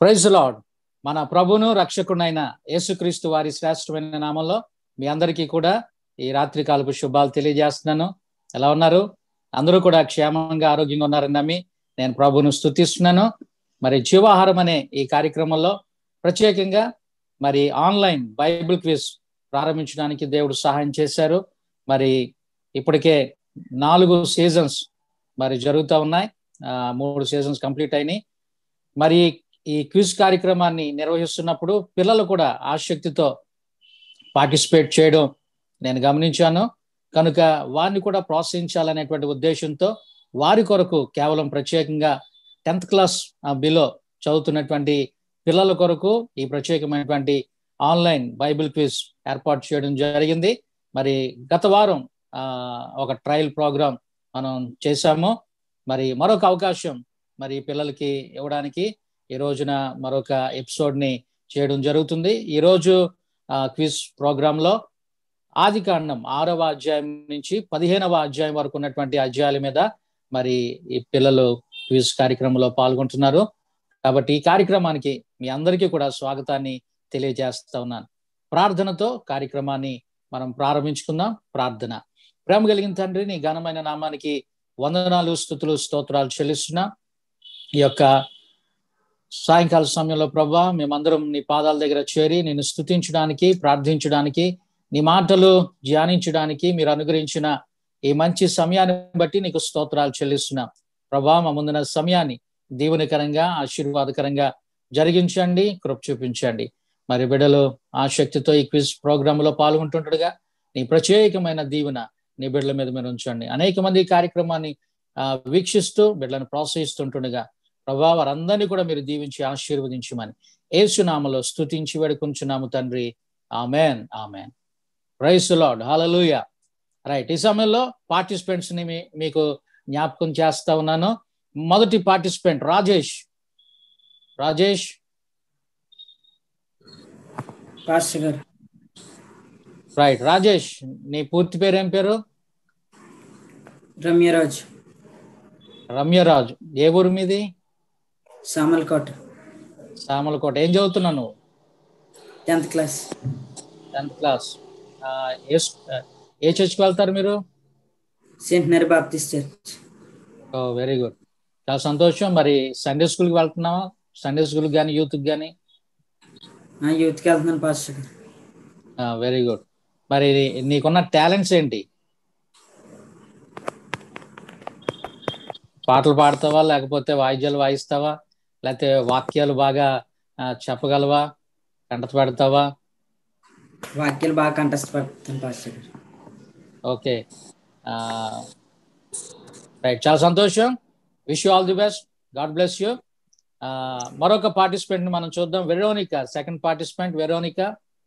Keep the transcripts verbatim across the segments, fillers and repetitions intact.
Praise lord. మన ప్రభును రక్షకుడైన యేసుక్రీస్తు వారి శ్రేష్టమైన నామంలో మీ అందరికీ కూడా ఈ రాత్రి కాలపు శుభాలు తెలియజేస్తున్నాను. ఎలా ఉన్నారు? అందరూ కూడా క్షేమంగా ఆరోగ్యంగా ఉన్నారని నమ్మి నేను ప్రభును స్తుతిస్తున్నాను. మరి జీవాహారం అనే ఈ కార్యక్రమంలో ప్రత్యేకంగా మరి ఆన్లైన్ బైబిల్ క్విజ్ ప్రారంభించడానికి దేవుడు సహాయం చేశారు. మరి ఇప్పటికే నాలుగు సీజన్స్ మరి జరుగుతూ ఉన్నాయి. ఆ, మూడు సీజన్స్ కంప్లీట్ అయినాయి. మరి ఈ క్విజ్ కార్యక్రమాన్ని నిర్వహిస్తున్నప్పుడు పిల్లలు కూడా ఆసక్తితో పార్టిసిపేట్ చేయడం నేను గమనించాను. కనుక వారిని కూడా ప్రోత్సహించాలనేటువంటి ఉద్దేశంతో వారి కొరకు కేవలం ప్రత్యేకంగా టెన్త్ క్లాస్ బిలో చదువుతున్నటువంటి పిల్లల కొరకు ఈ ప్రత్యేకమైనటువంటి ఆన్లైన్ బైబిల్ క్విజ్ ఏర్పాటు చేయడం జరిగింది. మరి గత వారం ఆ ఒక ట్రయల్ ప్రోగ్రామ్ మనం చేశాము. మరి మరొక అవకాశం మరి పిల్లలకి ఇవ్వడానికి ఈ రోజున మరొక ఎపిసోడ్ ని చేయడం జరుగుతుంది. ఈ రోజు ఆ క్విజ్ ప్రోగ్రామ్ లో ఆది కాండం ఆరవ అధ్యాయం నుంచి పదిహేనవ అధ్యాయం వరకు ఉన్నటువంటి అధ్యాయాల మీద మరి ఈ పిల్లలు క్విజ్ కార్యక్రమంలో పాల్గొంటున్నారు. కాబట్టి ఈ కార్యక్రమానికి మీ అందరికీ కూడా స్వాగతాన్ని తెలియజేస్తా ఉన్నాను. ప్రార్థనతో కార్యక్రమాన్ని మనం ప్రారంభించుకుందాం. ప్రార్థన. ప్రేమ కలిగిన తండ్రి, నీ ఘనమైన నామానికి వందనాలు, స్తుతులు, స్తోత్రాలు చెల్లిస్తున్నా. ఈ యొక్క సాయంకాల సమయంలో ప్రభా మేమందరం నీ పాదాల దగ్గర చేరి నిన్ను స్తుతించడానికి, ప్రార్థించడానికి, నీ మాటలు ధ్యానించడానికి మీరు అనుగ్రహించిన ఈ మంచి సమయాన్ని బట్టి నీకు స్తోత్రాలు చెల్లిస్తున్నాం. ప్రభా మా ముందున్న సమయాన్ని దీవెనకరంగా, ఆశీర్వాదకరంగా జరిగించండి, కృప చూపించండి. మరి బిడ్డలు ఆసక్తితో ఈ క్విజ్ ప్రోగ్రామ్ లో పాల్గొంటుండగా నీ ప్రత్యేకమైన దీవెన నీ బిడ్డల మీద మీరు ఉంచండి. అనేక మంది ఈ కార్యక్రమాన్ని ఆ వీక్షిస్తూ బిడ్డలను ప్రోత్సహిస్తుంటుండగా ప్రభా వారందరినీ కూడా మీరు దీవించి ఆశీర్వదించమని యేసు నామములో స్తుతించి వేడుకొంచున్నాము తండ్రి. Amen, amen. Praise the lord. Hallelujah. Right. ఈ సమయంలో పార్టిసిపెంట్స్ ని మీకు జ్ఞాపకం చేస్తా ఉన్నాను. మొదటి పార్టిసిపెంట్ రాజేష్. రాజేష్ రైట్. రాజేష్, నీ పూర్తి పేరు ఏం పేరు? రమ్యరాజ్. రమ్యరాజు. ఏ ఊరు మీది? సామల్కోట. సామలకోట. ఏం చదువుతున్నావు నువ్వు? Tenth class. Tenth class. ఏ చర్చ్కి వెళ్తారు మీరు? Saint Mary Baptist church. Oh very good. చాలా సంతోషం. మరి సండే స్కూల్కి వెళ్తున్నావా? సండే స్కూల్కి కానీ యూత్కి కానీ? యూత్కి వెళ్తున్నాను పాస్టర్ గారు. Very good. మరి నీకున్న టాలెంట్స్ ఏంటి? పాటలు పాడతావా, లేకపోతే వాయిద్యాలు వాయిస్తావా, లేకపోతే వాక్యాలు బాగా చెప్పగలవా, కంఠత పెడతావా? వాక్యాలు బాగా కంఠస్థ పెడతాను పాస్టర్ గారు. Okay, right. చాలా సంతోషం. Wish you all the best. God bless you. మరొక పార్టిసిపెంట్ మనం చూద్దాం. Veronica, second participant Veronica.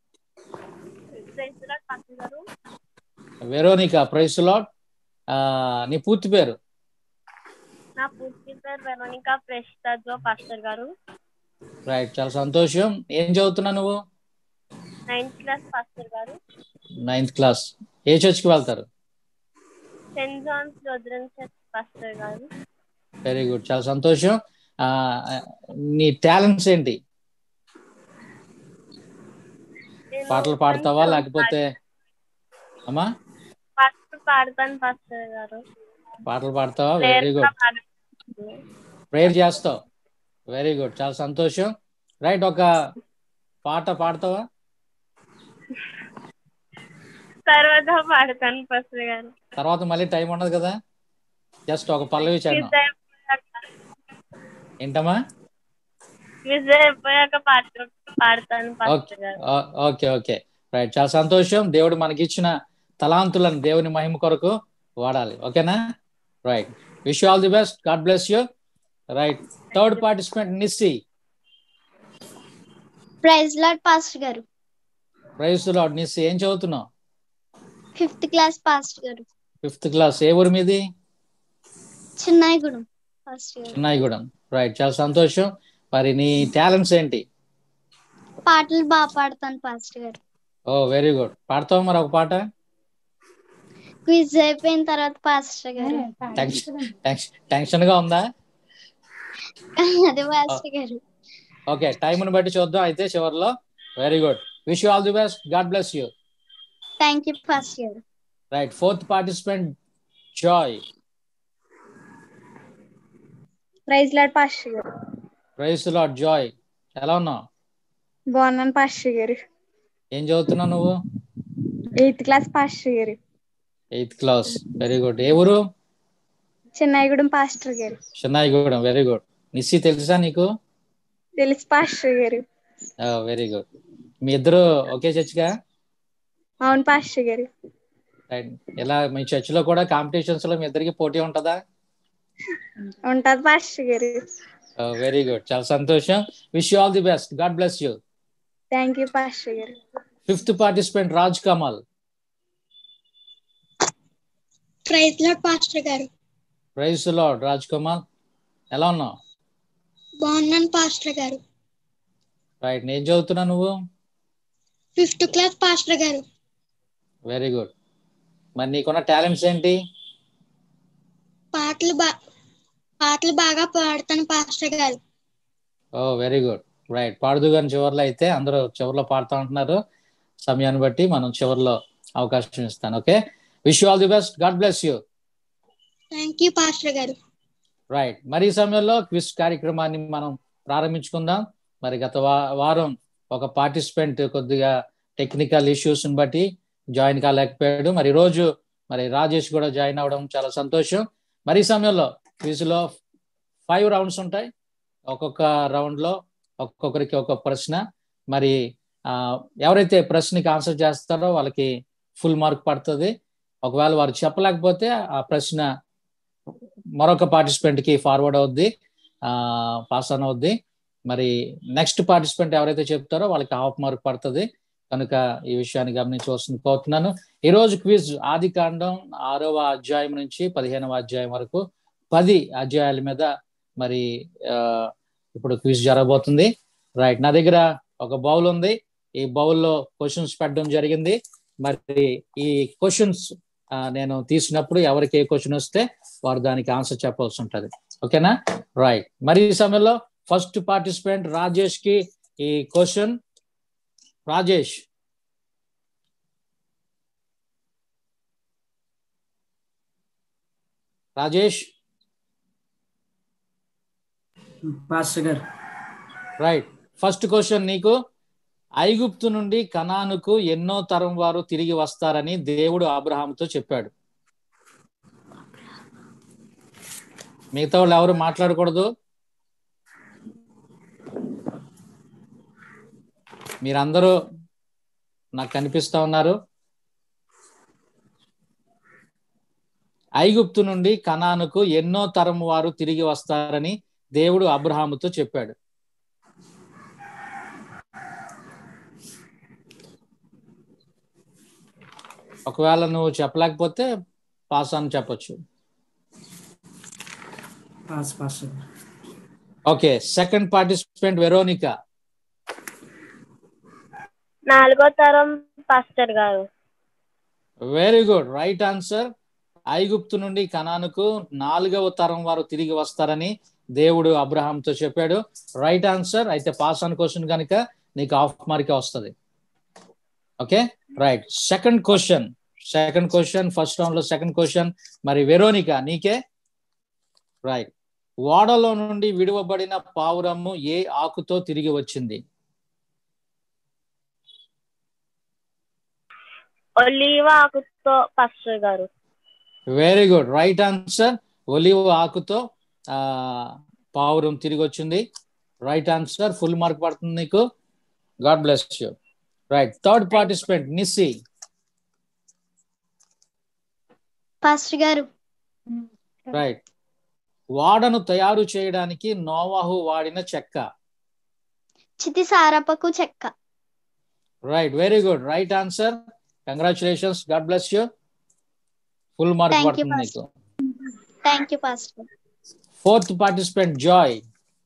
Veronica, praise the lord. నీ పూర్తి పేరు? నా పూర్తి పేరు వెరోనికా ప్రెస్టాజో పాస్టర్ గారు. రైట్. చాలా సంతోషం. ఏం చదువుతున్నావు నువ్వు? నైన్త్ క్లాస్ పాస్టర్ గారు. Ninth class. ఏ చర్చ్కి వెళ్తారు? Saint John's Lutheran church pastor గారు. Very good. చాలా సంతోషం. నీ టాలెంట్స్ ఏంటి? పాటలు పాడతావా, లేకపోతే? అమ్మా, పాటలు పాడతాను పాస్టర్ గారు. పాటలు పాడతావా? Very good. ప్రేయర్ చేస్తావు? Very good. చాలా సంతోషం. రైట్. ఒక పాట పాడతావా? తర్వాత పాడతాను పాస్టర్ గారు. తర్వాత మళ్ళీ టైం ఉండదు కదా, జస్ట్ ఒక పల్లవి చేద్దాం. ఏంటమ్మా? విజయపోయాక పాట పాడతాను పాస్టర్ గారు. Okay okay right. చాలా సంతోషం. దేవుడు మనకిచ్చిన తలాంతులను దేవుని మహిమ కొరకు వాడాలి. ఓకేనా? Right. Wish you all the best. God bless you. Right. Third participant Nissi. Praise lord pastor గారు. Praise lord. నిస్సి, ఏం చదువుతున్నావు? ఫిఫ్త్ క్లాస్ పాస్టర్ గారు. Fifth class. ఏ ఊరు మీది? చిన్నాయిగూడెం పాస్టర్ గారు. చిన్నాయిగూడెం. రైట్. చాలా సంతోషం. మరి నీ టాలెంట్స్ ఏంటి? పాటలు బాగా పాడతాను పాస్టర్ గారు. Oh very good. పాడతావా మరి ఒక పాట? క్విజ్ అయిపోయిన తర్వాత పాస్టర్ గారు. టెన్షన్ గా ఉందా? అదే పాస్టర్ గారు. ఓకే, టైంని బట్టి చూద్దాం అయితే చివరిలో. Very good, wish you all the best, God bless you. Thank you pastor గారు. Right, fourth participant Joy. Praise lord pastor గారు. ప్రైజ్ లార్డ్ జాయ్, ఎలా ఉన్నావు? బాగున్నాను పాస్టర్ గారు. ఏం చదువుతున్నావు నువ్వు? ఎయిత్ క్లాస్ పాస్టర్ గారు. Eighth class, very good. ఏ ఊరు? చెన్నైగూడెం పాస్టర్ గారు. చెన్నైగూడెం, వెరీ గుడ్. నిస్సి తెలుసా నీకు? తెలుసు పాస్టర్ గారు. Very good. మీ ఇద్దరు ఒకే చర్చిగా? అవును పాస్టర్ గారు. రైట్, ఎలా మీ చర్చిలో కూడా కాంపిటీషన్స్ లో మీ ఇద్దరికి పోటీ ఉంటుందా? ఉంటది పాస్టర్ గారు. వెరీ గుడ్, చాలా సంతోషం. Wish you all the best, God bless you. Thank you pastor గారు. Fifth participant Raj Kamal. Praise lord pastor గారు. ప్రైజ్ లార్డ్ రాజ్ కమల్, ఎలా ఉన్నావు? బాగున్నాను పాస్టర్ గారు. రైట్, నేను చదువుతున్నా, నువ్వు? ఫిఫ్త్ క్లాస్ పాస్టర్ గారు. Very good. మరి నీకున్న టాలెంట్స్ ఏంటి? పాటలు బా పాటలు బాగా పాడతాను పాస్టర్ గారు. Oh very good, right. పాడుదు కానీ చివరిలో అయితే అందరూ చివరిలో పాడుతూ ఉంటున్నారు. సమయాన్ని బట్టి మనం చివరిలో అవకాశం ఇస్తాను. Okay, wish you all the best, God bless you. Thank you pastor గారు. రైట్, మరి ఈ సమయంలో క్విజ్ కార్యక్రమాన్ని మనం ప్రారంభించుకుందాం. మరి గత వారం ఒక పార్టిసిపెంట్ కొద్దిగా టెక్నికల్ ఇష్యూస్ బట్టి జాయిన్ కాలేకపోయాడు. మరి రోజు మరి రాజేష్ కూడా జాయిన్ అవ్వడం చాలా సంతోషం. మరి ఈ సమయంలో క్విజ్ లో ఫైవ్ రౌండ్స్ ఉంటాయి. ఒక్కొక్క రౌండ్ లో ఒక్కొక్కరికి ఒక్కొక్క ప్రశ్న. మరి ఆ ఎవరైతే ప్రశ్నకి ఆన్సర్ చేస్తారో వాళ్ళకి ఫుల్ మార్క్ పడుతుంది. ఒకవేళ వారు చెప్పలేకపోతే ఆ ప్రశ్న మరొక పార్టిసిపెంట్ కి ఫార్వర్డ్ అవుద్ది, ఆ పాస్ ఆన్ అవుద్ది. మరి నెక్స్ట్ పార్టిసిపెంట్ ఎవరైతే చెప్తారో వాళ్ళకి హాఫ్ మార్క్ పడుతుంది. కనుక ఈ విషయాన్ని గమనించవలసింది కోరుతున్నాను. ఈ రోజు క్విజ్ ఆది కాండం ఆరవ అధ్యాయం నుంచి పదిహేనవ అధ్యాయం వరకు పది అధ్యాయాల మీద మరి ఆ ఇప్పుడు క్విజ్ జరగబోతుంది. రైట్, నా దగ్గర ఒక బౌల్ ఉంది. ఈ బౌల్లో క్వశ్చన్స్ పెట్టడం జరిగింది. మరి ఈ క్వశ్చన్స్ నేను తీసినప్పుడు ఎవరికి ఏ క్వశ్చన్ వస్తే వారు దానికి ఆన్సర్ చెప్పాల్సి ఉంటుంది. ఓకేనా? రైట్, మరి ఈ సమయంలో ఫస్ట్ పార్టిసిపెంట్ రాజేష్ కి ఈ క్వశ్చన్. రాజేష్, రాజేష్ పాస్టర్ గారు. రైట్, ఫస్ట్ క్వశ్చన్ నీకు. ఐగుప్తు నుండి కనానుకు ఎన్నో తరం వారు తిరిగి వస్తారని దేవుడు అబ్రహాముతో చెప్పాడు. మిగతా వాళ్ళు ఎవరు మాట్లాడకూడదు. మీరందరూ నాకు కనిపిస్తా ఉన్నారు. ఐగుప్తు నుండి కనానుకు ఎన్నో తరం వారు తిరిగి వస్తారని దేవుడు అబ్రహాముతో చెప్పాడు. ఒకవేళ నువ్వు చెప్పలేకపోతే పాస్ అని చెప్పొచ్చు. పాస్ పాస్టర్ గారు. Okay, second participant Veronica. నాలుగో తరం పాస్టర్ గారు. Very good, right answer. ఐగుప్తు నుండి కనానుకు నాలుగవ తరం వారు తిరిగి వస్తారని దేవుడు అబ్రహాంతో చెప్పాడు. Right answer. అయితే పాస్ ఆన్ క్వశ్చన్ కనుక నీకు హాఫ్ మార్క్ వస్తుంది. Okay, right. Second question second question first round లో సెకండ్ క్వశ్చన్ మరి వెరోనికా నీకే. రైట్, ఓడలో నుండి విడువబడిన పావురము ఏ ఆకుతో తిరిగి వచ్చింది? ఒలీవ ఆకుతో పాస్టర్ గారు. Very good, right answer. ఒలివ ఆకుతో ఆ పావురం తిరిగి వచ్చింది. రైట్ ఆన్సర్, ఫుల్ మార్క్ పడుతుంది నీకు. God bless you. Right, third participant Nissi. Pastor గారు. రైట్, ఓడను తయారు చేయడానికి నోవాహు వాడిన చెక్క. చితి సారపకు చెక్క. Right, very good, right answer. Congratulations, God bless you. Full mark పడుతుంది నీకు. Thank you pastor. Fourth participant Joy.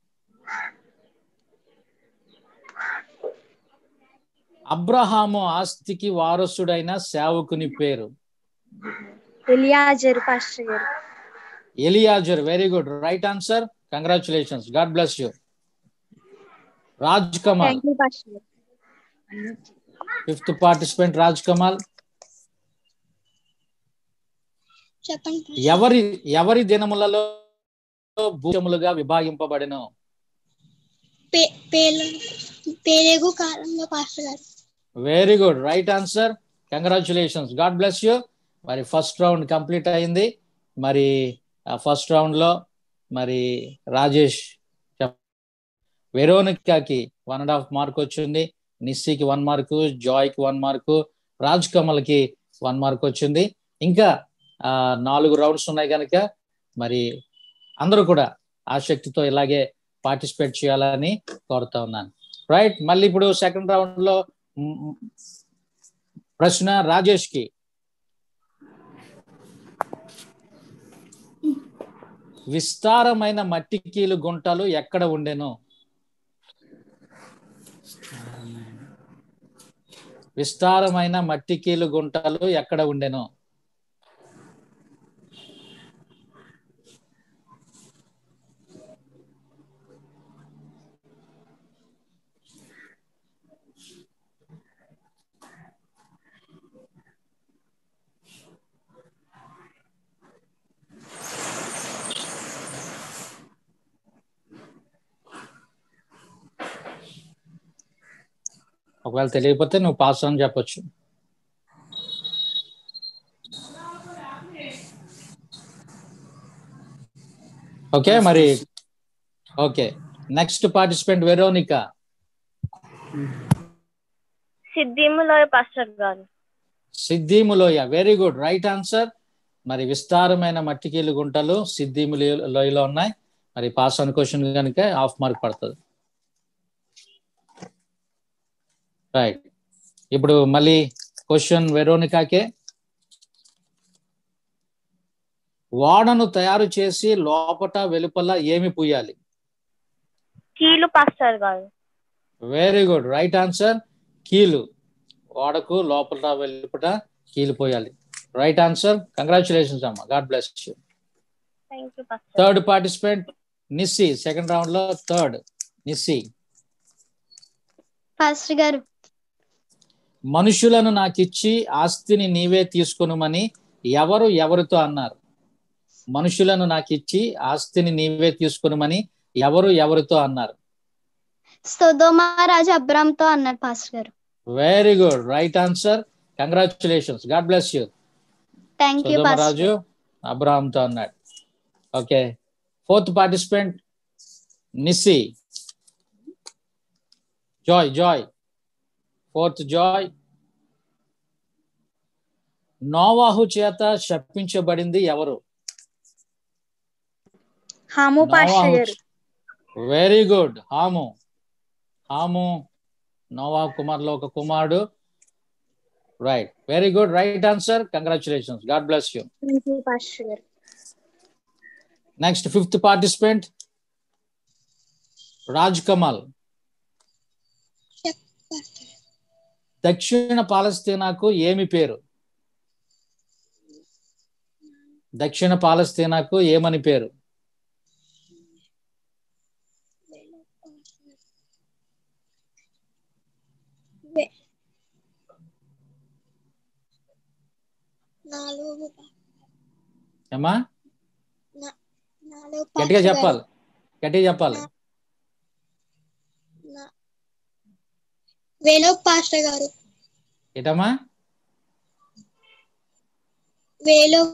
అబ్రహాము ఆస్తికి వారసుడైన సేవకుని పేరు? ఎలియాజరు పాస్టర్ గారు. Eliezer, very good, right answer. Congratulations, God bless you. Raj Kamal. Thank you pastor గారు. Fifth participant Raj Kamal. చెప్పండి. ఎవరి ఎవరి దినములలో భూములుగా విభాగింపబడెను? పేలేగు కాలంలో పాస్టర్ గారు. Very good, right answer. Congratulations, God bless you. మరి ఫస్ట్ రౌండ్ కంప్లీట్ అయింది. మరి ఫస్ట్ రౌండ్ లో మరి రాజేష్, వెరోనికాకి వన్ అండ్ హాఫ్ మార్క్ వచ్చింది, నిస్సీకి వన్ మార్కు, జాయ్కి వన్ మార్కు, రాజ్ కమల్కి వన్ మార్క్ వచ్చింది. ఇంకా ఆ నాలుగు రౌండ్స్ ఉన్నాయి కనుక మరి అందరూ కూడా ఆసక్తితో ఇలాగే పార్టిసిపేట్ చేయాలని కోరుతా ఉన్నాను. రైట్, మళ్ళీ ఇప్పుడు సెకండ్ రౌండ్ లో ప్రశ్న రాజేష్ కి. విస్తారమైన మట్టికీలు గుంటలు ఎక్కడ ఉండెను? విస్తారమైన మట్టికీలు గుంటలు ఎక్కడ ఉండెను? ఒకవేళ తెలియకపోతే నువ్వు పాస్ అని చెప్పొచ్చు. ఓకే, మరి ఓకే, నెక్స్ట్ పార్టిసిపెంట్ వెరోనికా. సిద్ధిములోయ పాస్టర్ గారు. సిద్ధిములోయ, వెరీ గుడ్, రైట్ ఆన్సర్. మరి విస్తారమైన మట్టికీలు గుంటలు సిద్ధిములోయలో ఉన్నాయి. మరి పాస్ అని క్వశ్చన్ కనుక హాఫ్ మార్క్ పడుతుంది. రైట్, ఇప్పుడు మళ్ళీ క్వశ్చన్ వెరోనికాకే. వాడను తయారు చేసి లోపట వెలుపల ఏమి పూయాలి? కీలు పాస్టర్ గారు. Very good, right answer. కీలు, వాడకు లోపల వెలుపట కీలు పోయాలి. రైట్ ఆన్సర్, కంగ్రాచులేషన్స్ అమ్మా, God bless you. Thank you pastor. Third participant Nissi, second round లో థర్డ్ నిస్సి. పాస్టర్ గారు. మనుషులను నాకిచ్చి ఆస్తిని నీవే తీసుకొనుమని ఎవరు ఎవరితో అన్నారు? మనుషులను నాకిచ్చి ఆస్తిని నీవే తీసుకొనుమని ఎవరు ఎవరితో అన్నారు? సొదొమ రాజు అబ్రామ్తో అన్నారు పాస్టర్ గారు. Very good, right answer. Congratulations, God bless you. Thank you సొదొమ పాస్టర్. రాజు అబ్రామ్తో అన్నాడు. Okay, fourth participant Nissi. Joy Joy fourth Joy. నోవాహు చేత శపించబడింది ఎవరు? హాము పాస్టర్ గారు. వెరీ గుడ్, హాము. హాము నోవాహు కుమారులో ఒక కుమారుడు. Right, very good, right answer. Congratulations, God bless you. Thank you pastor గారు. Next fifth participant Raj Kamal. దక్షిణ పాలస్తీనాకు ఏమి పేరు? దక్షిణ పాలస్తీనాకు ఏమని పేరు? ఏమా గట్టిగా చెప్పాలి, గట్టిగా చెప్పాలి. వేలోక్ పాస్టర్ గారు. ఏటమ్మా? వేలోక్.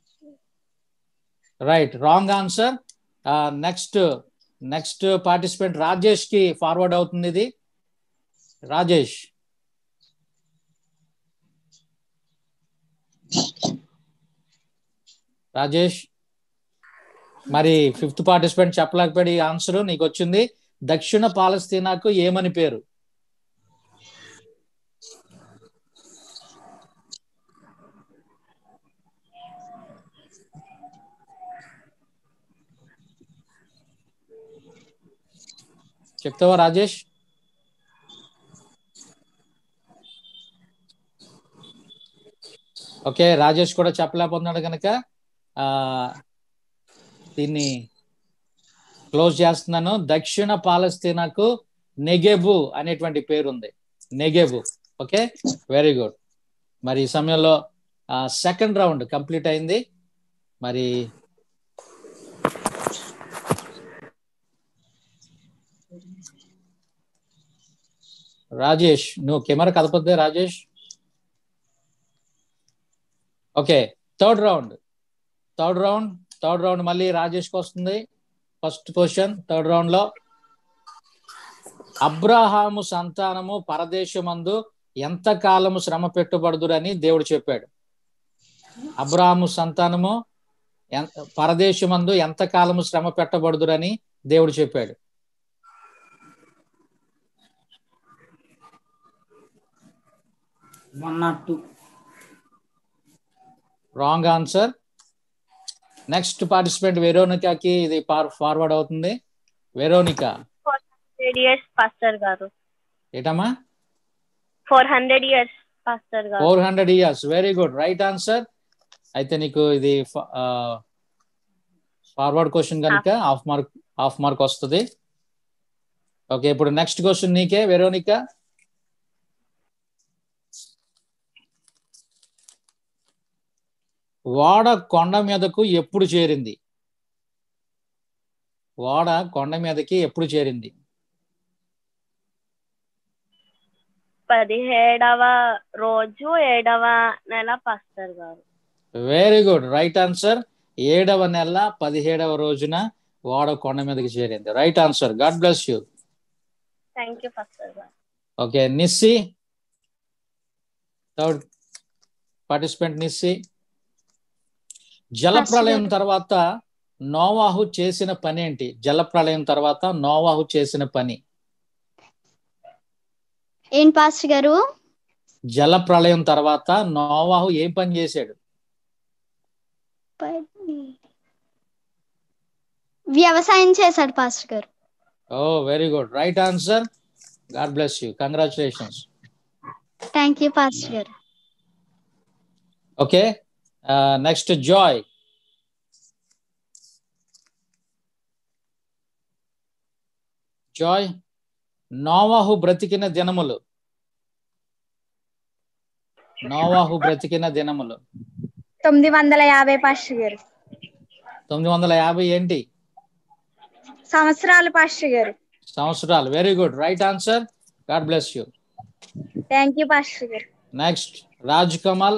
Right, wrong answer. Next next participant Rajesh కి ఫార్వర్డ్ అవుతుంది ఇది. రాజేష్. రాజేష్ మరి ఫిఫ్త్ పార్టిసిపెంట్ చెప్పలేకపోయి ఆన్సర్ నీకు వచ్చింది. దక్షిణ పాలస్తీనాకు ఏమని పేరు? చెప్తావా రాజేష్? ఓకే, రాజేష్ కూడా చెప్పలేకపోతున్నాడు కనుక ఆ దీన్ని క్లోజ్ చేస్తున్నాను. దక్షిణ పాలస్తీనాకు నెగెబు అనేటువంటి పేరు ఉంది, నెగెబు. Okay, very good. మరి ఈ సమయంలో సెకండ్ రౌండ్ కంప్లీట్ అయింది. మరి రాజేష్, నువ్వు కెమెరా కదపొద్దే Rajesh. Okay, third round third round third round మళ్ళీ రాజేష్కి వస్తుంది. ఫస్ట్ క్వశ్చన్ థర్డ్ రౌండ్ లో, అబ్రహాము సంతానము పరదేశమందు ఎంత కాలము శ్రమ పెట్టుబడుదురని దేవుడు చెప్పాడు. అబ్రహాము సంతానము పరదేశమందు ఎంత కాలము శ్రమ పెట్టబడుదురని దేవుడు చెప్పాడు. One not two. Wrong answer. Next participant వెరోనికాకి ఇది ఫార్వర్డ్ అవుతుంది. Veronica. Four hundred years pastor గారు. ఏటమ్మా? ఫోర్ హండ్రెడ్ ఇయర్స్ పాస్టర్ గారు. Four hundred years very good, right answer. అయితే నీకు ఇది ఫార్వర్డ్ క్వశ్చన్ కనుక హాఫ్ మార్క్ హాఫ్ మార్క్ వస్తుంది. ఓకే, ఇప్పుడు నెక్స్ట్ క్వశ్చన్ నీకే వెరోనికా. వాడ కొండ మీదకు ఎప్పుడు చేరింది? వాడ కొండ మీదకి ఎప్పుడు చేరింది? పదిహేడవ రోజు ఏడవ నెల పాస్టర్ గారు. Very good, right answer. ఏడవ నెల పదిహేడవ రోజున వాడ కొండ మీదకి చేరింది. Right answer. God bless you. Thank you pastor గారు. Okay, Nissi third participant Nissi. జలప్రళయం తర్వాత నోవాహు చేసిన పని ఏంటి? జలప్రళయం తర్వాత నోవాహు చేసిన పని ఏం పాస్టర్ గారు? జలప్రళయం తర్వాత నోవాహు ఏం పని చేశాడు? వ్యవసాయం చేశాడు పాస్టర్ గారు. Oh very good, right answer. God bless you, congratulations. Thank you pastor గారు. Okay, next Joy. జాయ్, నోవాహు బ్రతికిన దినములు. నోవాహు బ్రతికిన దినములు తొమ్మిది వందల యాభై పాస్టర్ గారు. తొమ్మిది వందల యాభై ఏంటి? సంవత్సరాలు పాస్టర్ గారు. సంవత్సరాలు. Very good, right answer. God bless you. Thank you pastor గారు. నెక్స్ట్ రాజ్ కమల్.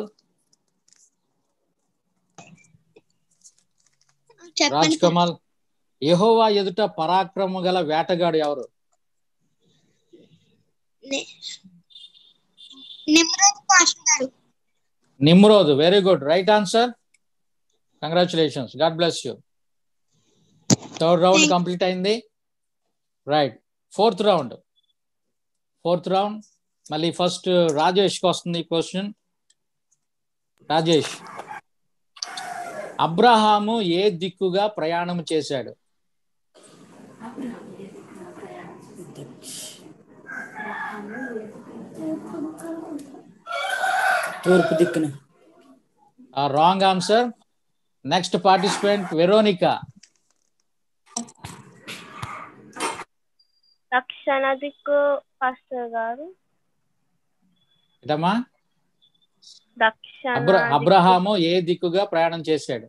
రాజ్ కమల్, యెహోవా ఎదుట పరాక్రమము గల వేటగాడు ఎవరు? Nimrod. Very good, right answer. Congratulations, God bless you. Third round complete అయింది. Right, fourth round fourth round మళ్ళీ ఫస్ట్ రాజేష్ కి వస్తుంది క్వశ్చన్. రాజేష్, అబ్రహాము ఏ దిక్కుగా ప్రయాణం చేశాడు? తూర్పు దిక్కున. Wrong answer. Next participant Veronica. దక్షిణ దిక్కు పాస్టర్ గారు. ఏటమ్మా? దక్షిణ అబ్రహాము ఏ దిక్కుగా ప్రయాణం చేశాడు?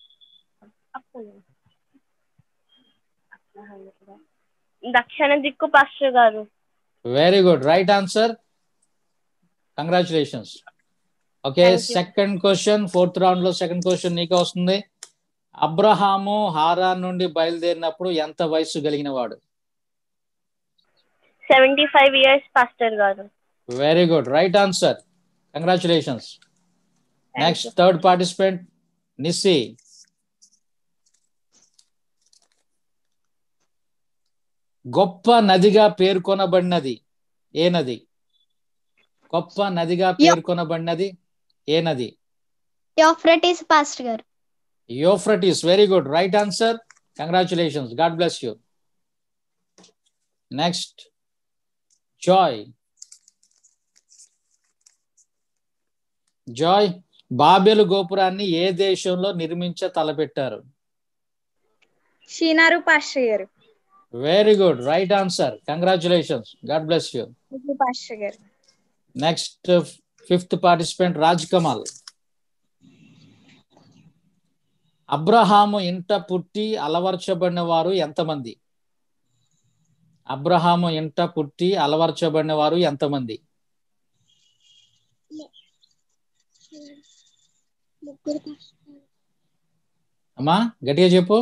దక్షిణ దిక్కు పాస్టర్ గారు. Very good, right answer. Congratulations. Okay, second question fourth round లో సెకండ్ క్వశ్చన్ నీకే వస్తుంది. అబ్రహాము హారాన్ నుండి బయలుదేరినప్పుడు ఎంత వయసు కలిగిన వాడు? సెవెంటీ ఫైవ్ ఇయర్స్ పాస్టర్ గారు. Very good, right answer. Congratulations. Next third participant Nissi. గొప్ప నదిగా పేర్కొనబడినది ఏ నది? గొప్ప నదిగా పేర్కొనబడినది ఏ నది? యూఫ్రటీస్ పాస్టర్ గారు. Euphrates. Very good, right answer. Congratulations, God bless you. Next Joy. Joy, బాబెలు గోపురాన్ని ఏ దేశంలో నిర్మించ తలపెట్టారు? షీనారు పాస్టర్ గారు. Very good, right answer. Congratulations, God bless you. Thank you pastor గారు. Next fifth participant Raj Kamal. అబ్రహాము ఇంట పుట్టి అలవర్చబడిన వారు ఎంతమంది? అబ్రహాము ఇంట పుట్టి అలవర్చబడిన వారు ఎంతమంది? అమ్మా గట్టిగా చెప్పు.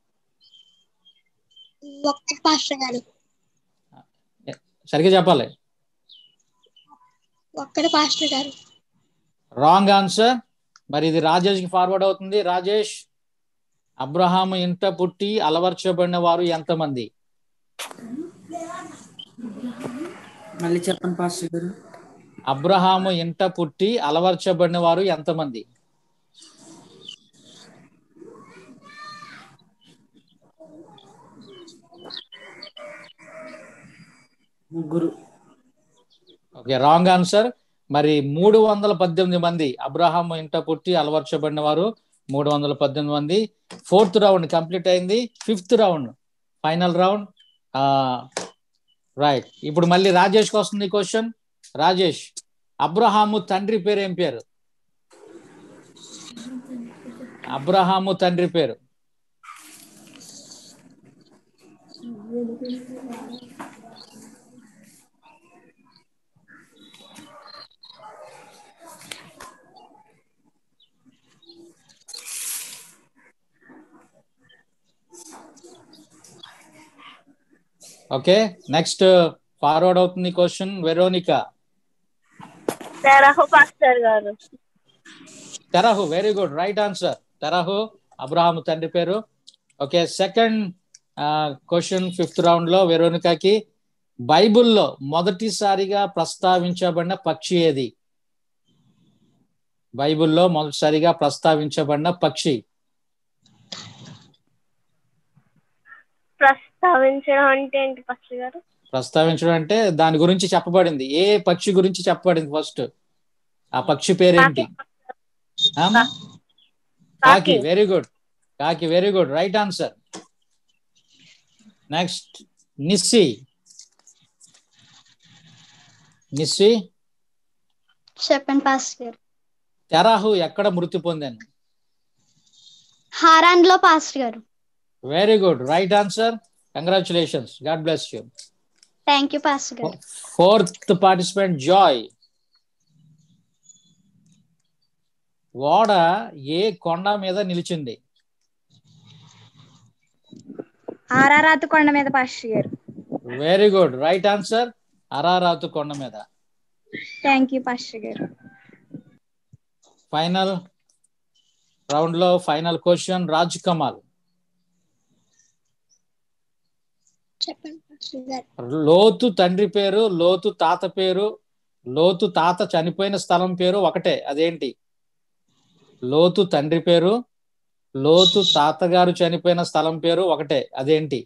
సరిగ్గా చెప్పాలి. ఒక్కడే పాస్టర్ గారు. Wrong answer. మరి ఇది రాజేష్ కి ఫార్వర్డ్ అవుతుంది. రాజేష్, అబ్రహాము ఇంట పుట్టి అలవర్చబడిన వారు ఎంతమంది? మళ్ళీ చెప్పండి పాస్టర్ గారు. అబ్రహాము ఇంట పుట్టి అలవర్చబడిన వారు ఎంతమంది? ముగ్గురు. Okay, wrong answer. మరి మూడు వందల పద్దెనిమిది మంది అబ్రహాము ఇంట పుట్టి అలవర్చబడిన వారు మూడు వందల పద్దెనిమిది మంది. ఫోర్త్ రౌండ్ కంప్లీట్ అయింది. Fifth round, final round. Right, ఇప్పుడు మళ్ళీ రాజేష్ కి వస్తుంది క్వశ్చన్. రాజేష్, అబ్రహాము తండ్రి పేరు ఏం పేరు? అబ్రహాము తండ్రి పేరు. ఓకే, నెక్స్ట్ ఫార్వర్డ్ అవుతుంది క్వశ్చన్. వెరోనికా. తెరహు పాస్టర్ గారు. తెరహు, వెరీ గుడ్, రైట్ ఆన్సర్. తెరహు అబ్రహాము తండ్రి పేరు. Okay, second question fifth round లో వెరోనికాకి. బైబిల్లో మొదటిసారిగా ప్రస్తావించబడిన పక్షి ఏది? బైబిల్లో మొదటిసారిగా ప్రస్తావించబడిన పక్షి. ప్రస్తావించడం అంటే ఏంటి పాస్టర్ గారు? ప్రస్తావించడం అంటే దాని గురించి చెప్పబడింది. ఏ పక్షి గురించి చెప్పబడింది ఫస్ట్? ఆ పక్షి పేరేంటి? కాకి, వెరీ గుడ్. కాకి, very good, right answer. Next Nissi. Nissi, చెప్పండి పాస్టర్ గారు. తెరహు ఎక్కడ మృతి పొందాను? హారాన్ లో పాస్టర్ గారు. Very good, right answer. Congratulations, God bless you. Thank you pastor గారు. Fourth participant Joy. ఓడ ఏ కొండ మీద నిలిచింది? ఆరారాతు కొండ మీద పాస్టర్ గారు. Very good, right answer. అరారాతు కొండ మీద. థ్యాంక్ యూ పాస్టర్ గారు. ఫైనల్ రౌండ్ లో ఫైనల్ క్వశ్చన్ రాజ్ కమాల్. చెప్పండి పాస్టర్ గారు. లోతు తండ్రి పేరు, లోతు తాత పేరు, లోతు తాత చనిపోయిన స్థలం పేరు ఒకటే, అదేంటి? లోతు తండ్రి పేరు, లోతు తాతగారు చనిపోయిన స్థలం పేరు ఒకటే, అదేంటి?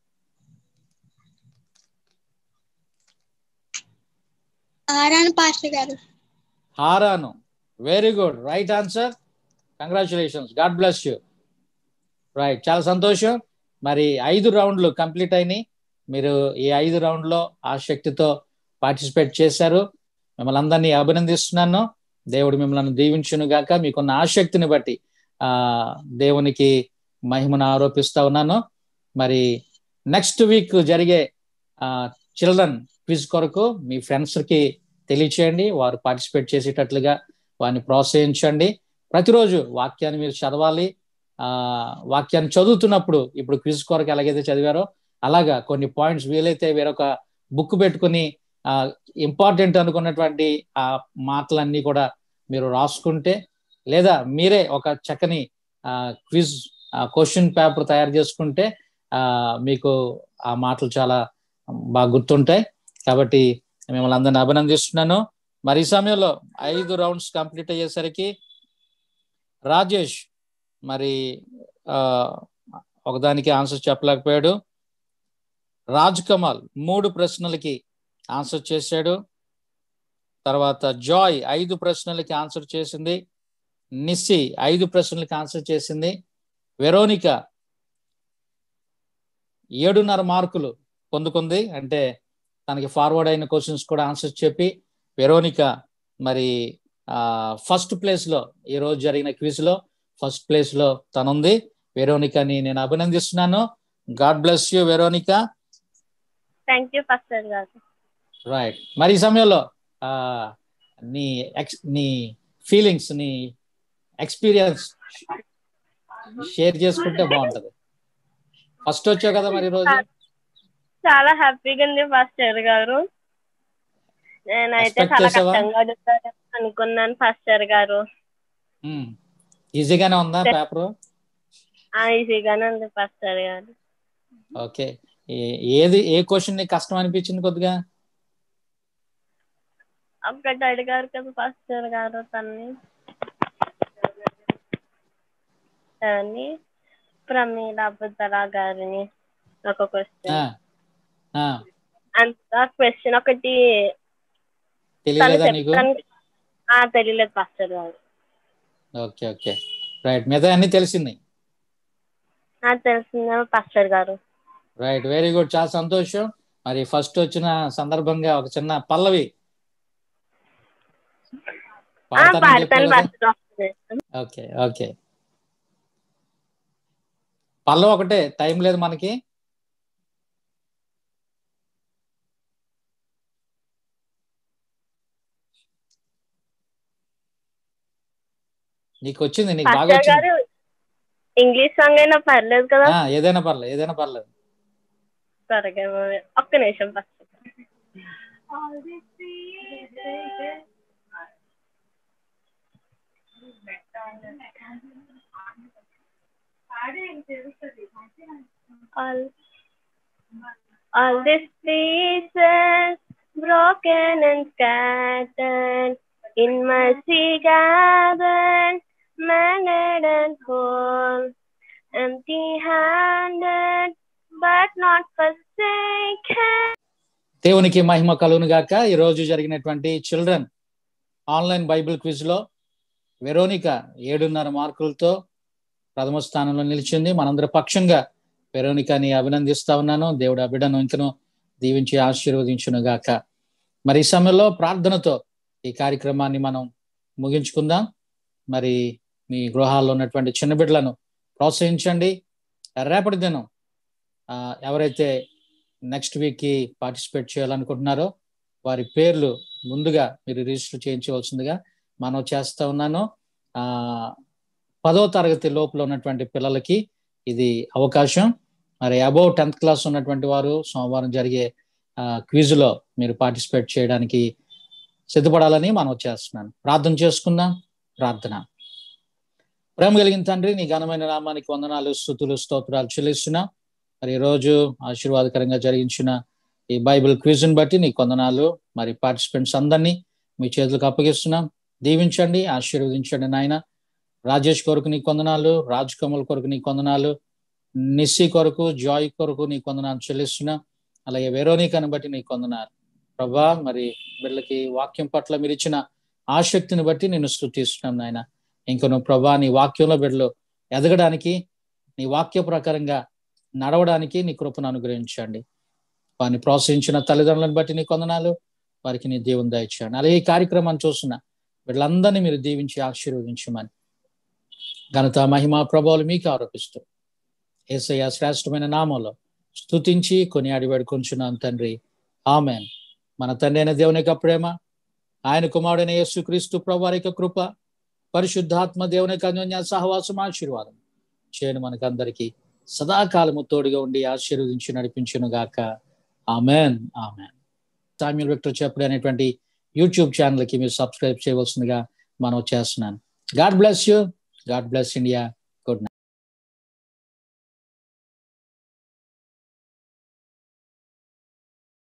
హారాను పాస్టర్ గారు. Haran, very good, right answer. Congratulations, God bless you. Right, చాలా సంతోషం. మరి ఐదు రౌండ్లు కంప్లీట్ అయినాయి. మీరు ఈ ఐదు రౌండ్లో ఆసక్తితో పార్టిసిపేట్ చేశారు. మిమ్మల్ని అందరినీ అభినందిస్తున్నాను. దేవుడు మిమ్మల్ని దీవించును గాక. మీకున్న ఆసక్తిని బట్టి ఆ దేవునికి మహిమను ఆరోపిస్తా ఉన్నాను. మరి నెక్స్ట్ వీక్ జరిగే ఆ చిల్డ్రన్ క్విజ్ కొరకు మీ ఫ్రెండ్స్ కి తెలియచేయండి. వారు పార్టిసిపేట్ చేసేటట్లుగా వారిని ప్రోత్సహించండి. ప్రతిరోజు వాక్యాన్ని మీరు చదవాలి. ఆ వాక్యాన్ని చదువుతున్నప్పుడు ఇప్పుడు క్విజ్ కొరకు ఎలాగైతే చదివారో అలాగా కొన్ని పాయింట్స్ వీలైతే వేరొక బుక్ పెట్టుకుని ఆ ఇంపార్టెంట్ అనుకున్నటువంటి ఆ మాటలన్నీ కూడా మీరు రాసుకుంటే, లేదా మీరే ఒక చక్కని ఆ క్విజ్ క్వశ్చన్ పేపర్ తయారు చేసుకుంటే ఆ మీకు ఆ మాటలు చాలా బాగా గుర్తుంటాయి. కాబట్టి మిమ్మల్ని అందరిని అభినందిస్తున్నాను. మరి ఈ సమయంలో ఐదు రౌండ్స్ కంప్లీట్ అయ్యేసరికి రాజేష్ మరి ఆ ఒకదానికి ఆన్సర్ చెప్పలేకపోయాడు. రాజ్ కమాల్ మూడు ప్రశ్నలకి ఆన్సర్ చేశాడు. తర్వాత జాయ్ ఐదు ప్రశ్నలకి ఆన్సర్ చేసింది. నిస్సి ఐదు ప్రశ్నలకి ఆన్సర్ చేసింది. వెరోనికా ఏడున్నర మార్కులు పొందుకుంది. అంటే తనకి ఫార్వర్డ్ అయిన క్వశ్చన్స్ కూడా ఆన్సర్స్ చెప్పి వెరోనిక మరి ఫస్ట్ ప్లేస్ లో ఈ రోజు జరిగిన క్విజ్ లో ఫస్ట్ ప్లేస్ లో తనుంది. వెరోనికని నేను అభినందిస్తున్నాను. God bless you Veronica. Thank you pastor గారు. రైట్. మరి ఈ సమయంలో ఆ నీ ఎక్స్ నీ ఫీలింగ్స్ నీ ఎక్స్పీరియన్స్ షేర్ చేసుకుంటే బాగుంటది. ఫస్ట్ వచ్చావు కదా మరి ఈరోజు. చాలా హ్యాపీగా ఉంది పాస్టర్ గారు. నేనైతే చాలా కష్టంగా అడుగుతారు అనుకున్నాను పాస్టర్ గారు. ఈజీగానే ఉందా పేపర్? ఈజీగానే ఉంది పాస్టర్ గారు. ఓకే. ఏది ఏ క్వశ్చన్ నీకు కష్టం అనిపించింది కొద్దిగా? ఒకటి అడిగారు కదా పాస్టర్ గారు తన్ని తన్ని ప్రమీల బుద్ధరా గారిని ఒక క్వశ్చన్ అంత క్వశ్చన్ ఒకటి తెలియలేదు పాస్టర్ గారు. Okay okay right. మిగతా అన్ని తెలిసింది తెలిసిందా పాస్టర్ గారు? రైట్, వెరీ గుడ్, చాలా సంతోషం. మరి ఫస్ట్ వచ్చిన సందర్భంగా ఒక చిన్న పల్లవి ఓకే ఓకే పల్లవి ఒకటే, టైం లేదు మనకి. నీకు వచ్చింది, నీకు బాగా వచ్చింది. ఇంగ్లీష్ సాంగ్ అయినా పర్లేదు కదా? ఏదైనా పర్లేదు, ఏదైనా పర్లేదు. సరే ఒక్క నిమిషం first. All, all these pieces broken and scattered in mercy gathered, mended and whole, empty-handed but not forsaken. దేవునికి మహిమ కలుగును గాక. ఈ రోజు జరిగినటువంటి చిల్డ్రన్ ఆన్లైన్ బైబిల్ క్విజ్ లో వెరోనిక ఏడున్నర మార్కులతో ప్రథమ స్థానంలో నిలిచింది. మనందరి పక్షంగా వెరోనికని అభినందిస్తా ఉన్నాను. దేవుడు ఆ బిడ్డను ఇంకను దీవించి ఆశీర్వదించును గాక. మరి ఈ సమయంలో ప్రార్థనతో ఈ కార్యక్రమాన్ని మనం ముగించుకుందాం. మరి మీ గృహాల్లో ఉన్నటువంటి చిన్న బిడ్డలను ప్రోత్సహించండి. రేపటి దినం ఎవరైతే నెక్స్ట్ వీక్కి పార్టిసిపేట్ చేయాలనుకుంటున్నారో వారి పేర్లు ముందుగా మీరు రిజిస్టర్ చేయించవలసిందిగా మనం చేస్తా ఉన్నాను. ఆ పదో తరగతి లోపల ఉన్నటువంటి పిల్లలకి ఇది అవకాశం. మరి అబౌవ్ టెన్త్ క్లాస్ ఉన్నటువంటి వారు సోమవారం జరిగే క్విజ్ లో మీరు పార్టిసిపేట్ చేయడానికి సిద్ధపడాలని మనం చేస్తున్నాను. ప్రార్థన చేసుకుందాం. ప్రార్థన. ప్రేమ కలిగిన తండ్రి, నీ ఘనమైన నామానికి వందనాలు, స్తుతులు, స్తోత్రాలు చెల్లిస్తున్నాం. మరి ఈరోజు ఆశీర్వాదకరంగా జరిగించిన ఈ బైబిల్ క్విజ్ని బట్టి నీకు వందనాలు. మరి పార్టిసిపెంట్స్ అందరినీ మీ చేతులకు అప్పగిస్తున్నాం. దీవించండి, ఆశీర్వదించండి నాయన. రాజేష్ కొరకు నీ కొందనాలు, రాజ్ కమల్ కొరకు నీ కొందనాలు, నిస్సి కొరకు, జాయ్ కొరకు నీ కొందనాలు చెల్లిస్తున్నా. అలాగే వెరోనికను బట్టి నీ కొందనాలు ప్రభా. మరి బిడ్డలకి వాక్యం పట్ల మీరు ఇచ్చిన ఆసక్తిని బట్టి నేను స్తుతిస్తున్నాం నాయన. ఇంక నువ్వు ప్రభా నీ వాక్యంలో బిడ్డలు ఎదగడానికి, నీ వాక్య ప్రకారంగా నడవడానికి నీ కృపను అనుగ్రహించండి. వారిని ప్రోత్సహించిన తల్లిదండ్రులను బట్టి నీ కొందనాలు, వారికి నీ దేవుని దయచేయండి. అలాగే ఈ కార్యక్రమాన్ని చూస్తున్న వీళ్ళందరినీ మీరు దీవించి ఆశీర్వదించమని ఘనత, మహిమ, ప్రభావాలు మీకు ఆరోపిస్తూ యేసయ్య శ్రేష్టమైన నామంలో స్తుతించి కొనియాడి వేడుకొంచున్నాం తండ్రి. ఆమెన్. మన తండ్రి అయిన దేవుని యొక్క ప్రేమ, ఆయన కుమారుడైన యేసుక్రీస్తు ప్రభువారి యొక్క కృప, పరిశుద్ధాత్మ దేవుని యొక్క అన్యోన్య సహవాసం, ఆశీర్వాదం చేయను మనకందరికీ సదాకాలము తోడుగా ఉండి ఆశీర్వదించి నడిపించును గాక. ఆమెన్. ఆమెన్. సామ్యూల్ విక్టర్ చెప్పుడు అనేటువంటి యూట్యూబ్ ఛానల్కి మీరు సబ్స్క్రైబ్ చేయవలసిందిగా మనం చేస్తున్నాను. God bless you. God bless India.